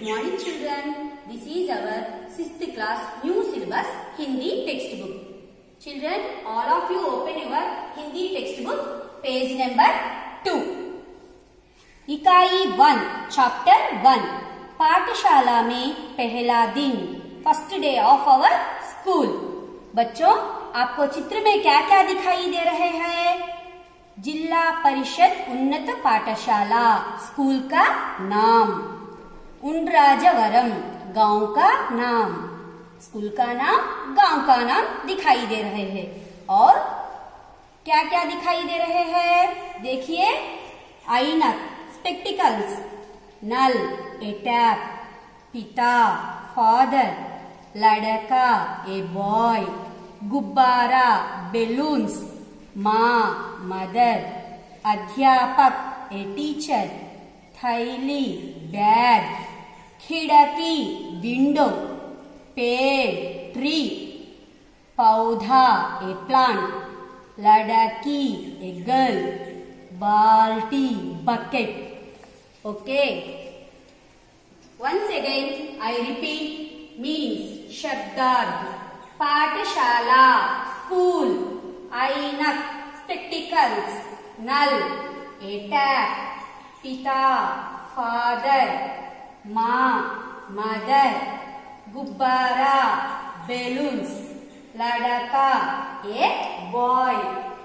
Good morning children. This is our 6th class new syllabus Hindi textbook. Children, all of you open your Hindi textbook page number 2. इकाई 1 chapter 1 पाठशाला में पहला दिन first day of our school. बच्चों, आपको चित्र में क्या क्या दिखाई दे रहे हैं? जिला परिषद उन्नत पाठशाला स्कूल का नाम, उनराजवरम गांव का नाम, स्कूल का नाम, गांव का नाम दिखाई दे रहे हैं। और क्या क्या दिखाई दे रहे हैं? देखिए, ऐनक स्पेक्टिकल्स, नल ए टैप, पिता फादर, लड़का ए बॉय, गुब्बारा बेलून्स, माँ मदर, अध्यापक ए टीचर, थैली बैग, खिड़की विंडो, पेड़ ट्री, पौधा ए प्लांट, लड़की ए गर्ल, बाल्टी bucket. Okay, once again I repeat means शब्दार्थ पाठशाला स्कूल, ऐनक स्पेक्टिकल्स, नल ए टैप, पिता फादर, माँ मदर, गुब्बारा बेलून्स, लड़का ए बॉय,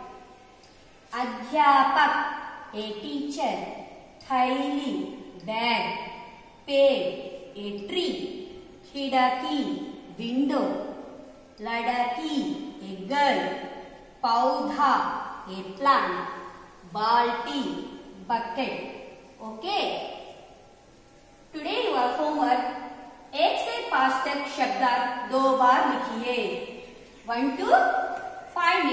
अध्यापक ए टीचर, थैली बैग, पेड़ ए ट्री, खिड़की विंडो, लड़की ए गर्ल, पौधा ए प्लांट, बाल्टी bucket. Okay, today your homework 1 से 5 तक शब्दार्थ 2 बार लिखिए। 1 to 5